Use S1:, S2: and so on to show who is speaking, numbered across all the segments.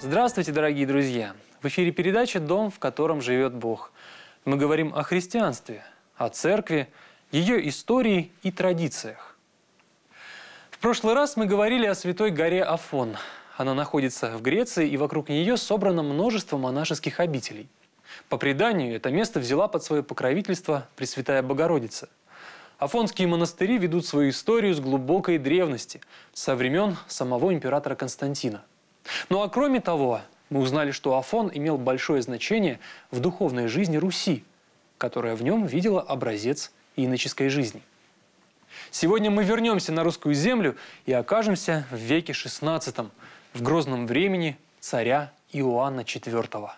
S1: Здравствуйте, дорогие друзья! В эфире передача «Дом, в котором живет Бог». Мы говорим о христианстве, о церкви, ее истории и традициях. В прошлый раз мы говорили о святой горе Афон. Она находится в Греции, и вокруг нее собрано множество монашеских обителей. По преданию, это место взяла под свое покровительство Пресвятая Богородица. Афонские монастыри ведут свою историю с глубокой древности, со времен самого императора Константина. Ну а кроме того, мы узнали, что Афон имел большое значение в духовной жизни Руси, которая в нем видела образец иноческой жизни. Сегодня мы вернемся на русскую землю и окажемся в веке XVI, в грозном времени царя Иоанна IV.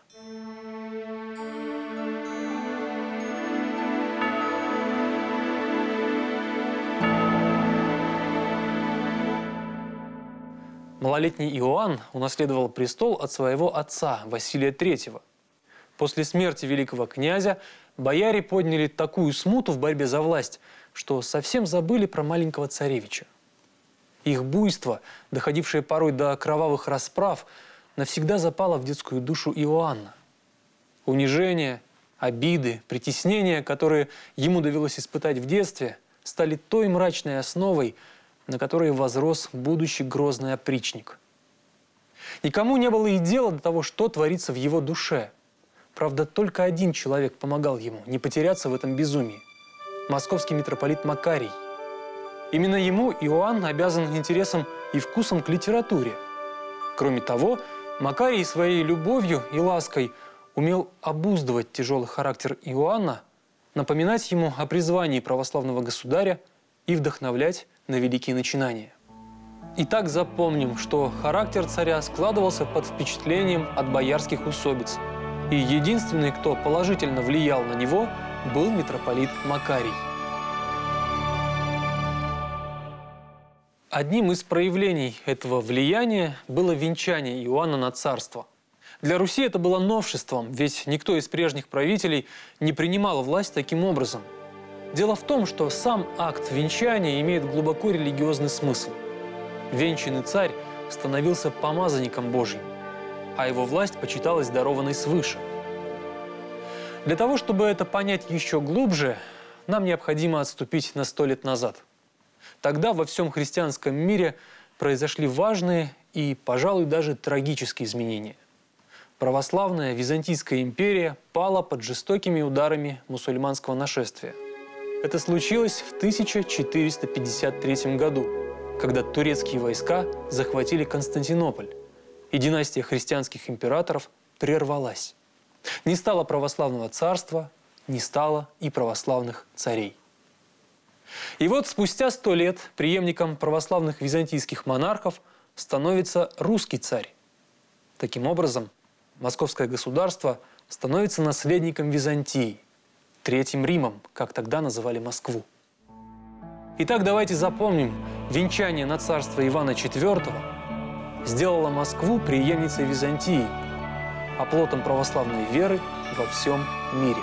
S1: Малолетний Иоанн унаследовал престол от своего отца Василия III. После смерти великого князя бояре подняли такую смуту в борьбе за власть, что совсем забыли про маленького царевича. Их буйство, доходившее порой до кровавых расправ, навсегда запало в детскую душу Иоанна. Унижение, обиды, притеснения, которые ему довелось испытать в детстве, стали той мрачной основой, на которой возрос будущий грозный опричник. Никому не было и дела до того, что творится в его душе. Правда, только один человек помогал ему не потеряться в этом безумии – московский митрополит Макарий. Именно ему Иоанн обязан интересом и вкусом к литературе. Кроме того, Макарий своей любовью и лаской умел обуздывать тяжелый характер Иоанна, напоминать ему о призвании православного государя и вдохновлять на великие начинания. Итак, запомним, что характер царя складывался под впечатлением от боярских усобиц, и единственный, кто положительно влиял на него, был митрополит Макарий. Одним из проявлений этого влияния было венчание Иоанна на царство. Для Руси это было новшеством, ведь никто из прежних правителей не принимал власть таким образом. Дело в том, что сам акт венчания имеет глубоко религиозный смысл. Венчанный царь становился помазанником Божьим, а его власть почиталась дарованной свыше. Для того, чтобы это понять еще глубже, нам необходимо отступить на 100 лет назад. Тогда во всем христианском мире произошли важные и, пожалуй, даже трагические изменения. Православная Византийская империя пала под жестокими ударами мусульманского нашествия. Это случилось в 1453 году, когда турецкие войска захватили Константинополь, и династия христианских императоров прервалась. Не стало православного царства, не стало и православных царей. И вот спустя 100 лет преемником православных византийских монархов становится русский царь. Таким образом, московское государство становится наследником Византии, Третьим Римом, как тогда называли Москву. Итак, давайте запомним, венчание на царство Ивана IV сделало Москву преемницей Византии, оплотом православной веры во всем мире.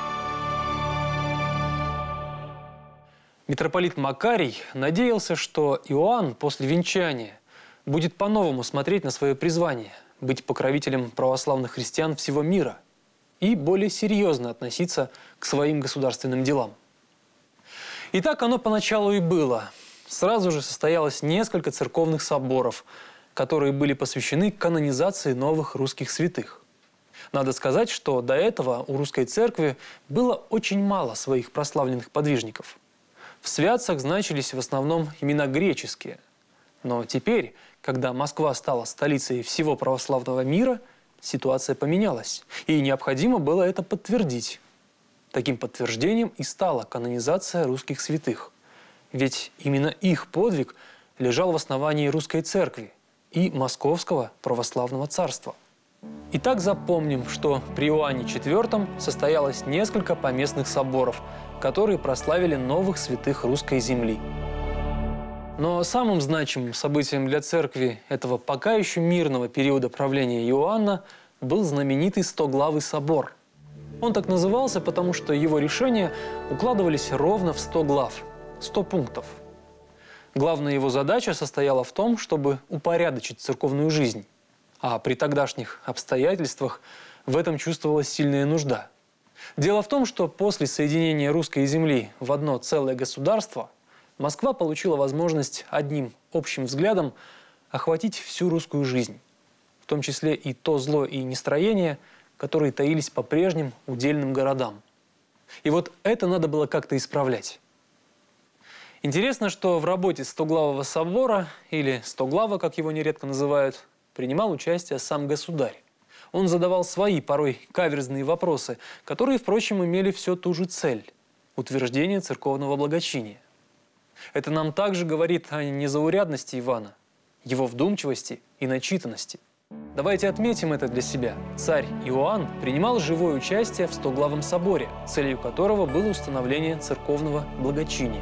S1: Митрополит Макарий надеялся, что Иоанн после венчания будет по-новому смотреть на свое призвание – быть покровителем православных христиан всего мира и более серьезно относиться к своим государственным делам. И так оно поначалу и было. Сразу же состоялось несколько церковных соборов, которые были посвящены канонизации новых русских святых. Надо сказать, что до этого у русской церкви было очень мало своих прославленных подвижников. В святцах значились в основном имена греческие. Но теперь, когда Москва стала столицей всего православного мира, ситуация поменялась, и необходимо было это подтвердить. Таким подтверждением и стала канонизация русских святых. Ведь именно их подвиг лежал в основании русской церкви и Московского православного царства. Итак, запомним, что при Иоанне IV состоялось несколько поместных соборов, которые прославили новых святых русской земли. Но самым значимым событием для церкви этого пока еще мирного периода правления Иоанна был знаменитый Стоглавый собор. Он так назывался, потому что его решения укладывались ровно в 100 глав, 100 пунктов. Главная его задача состояла в том, чтобы упорядочить церковную жизнь, А при тогдашних обстоятельствах в этом чувствовалась сильная нужда. Дело в том, что после соединения русской земли в одно целое государство Москва получила возможность одним общим взглядом охватить всю русскую жизнь, в том числе и то зло и нестроение, которые таились по прежним удельным городам. И вот это надо было как-то исправлять. Интересно, что в работе Стоглавого собора, или Стоглава, как его нередко называют, принимал участие сам государь. Он задавал свои, порой каверзные вопросы, которые, впрочем, имели все ту же цель – утверждение церковного благочиния. Это нам также говорит о незаурядности Ивана, его вдумчивости и начитанности. Давайте отметим это для себя. Царь Иоанн принимал живое участие в Стоглавом соборе, целью которого было установление церковного благочиния.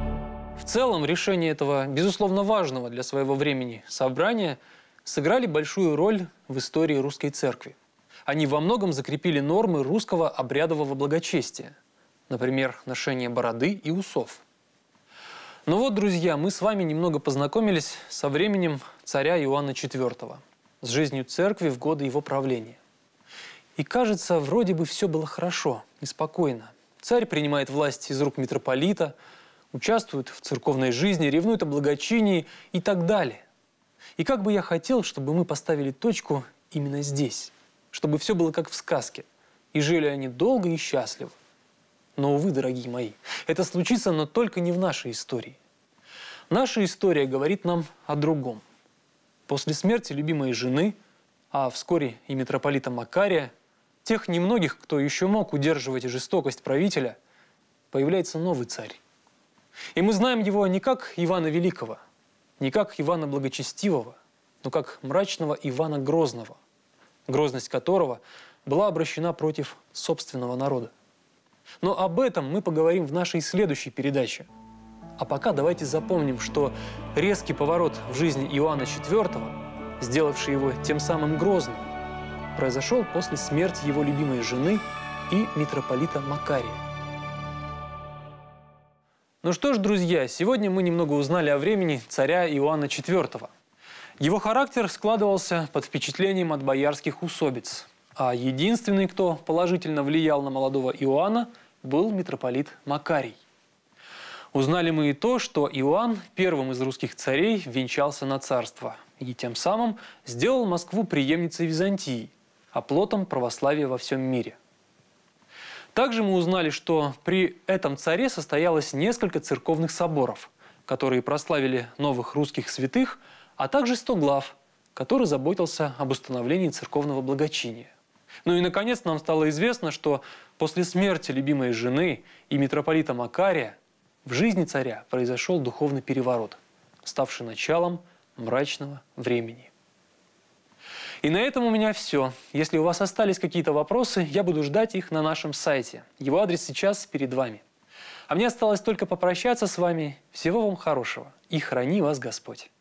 S1: В целом, решение этого, безусловно, важного для своего времени собрания сыграли большую роль в истории русской церкви. Они во многом закрепили нормы русского обрядового благочестия, например, ношение бороды и усов. Но вот, друзья, мы с вами немного познакомились со временем царя Иоанна IV, с жизнью церкви в годы его правления. И кажется, вроде бы все было хорошо и спокойно. Царь принимает власть из рук митрополита, участвует в церковной жизни, ревнует о благочинии и так далее. И как бы я хотел, чтобы мы поставили точку именно здесь, чтобы все было как в сказке, и жили они долго и счастливо. Но, увы, дорогие мои, это случится, но только не в нашей истории. Наша история говорит нам о другом. После смерти любимой жены, а вскоре и митрополита Макария, тех немногих, кто еще мог удерживать жестокость правителя, появляется новый царь. И мы знаем его не как Ивана Великого, не как Ивана Благочестивого, но как мрачного Ивана Грозного, грозность которого была обращена против собственного народа. Но об этом мы поговорим в нашей следующей передаче. А пока давайте запомним, что резкий поворот в жизни Иоанна IV, сделавший его тем самым Грозным, произошел после смерти его любимой жены и митрополита Макария. Ну что ж, друзья, сегодня мы немного узнали о времени царя Иоанна IV. Его характер складывался под впечатлением от боярских усобиц. А единственный, кто положительно влиял на молодого Иоанна, был митрополит Макарий. Узнали мы и то, что Иоанн первым из русских царей венчался на царство и тем самым сделал Москву преемницей Византии, оплотом православия во всем мире. Также мы узнали, что при этом царе состоялось несколько церковных соборов, которые прославили новых русских святых, а также Стоглав, который заботился об установлении церковного благочиния. Ну и, наконец, нам стало известно, что после смерти любимой жены и митрополита Макария в жизни царя произошел духовный переворот, ставший началом мрачного времени. И на этом у меня все. Если у вас остались какие-то вопросы, я буду ждать их на нашем сайте. Его адрес сейчас перед вами. А мне осталось только попрощаться с вами. Всего вам хорошего. И храни вас Господь.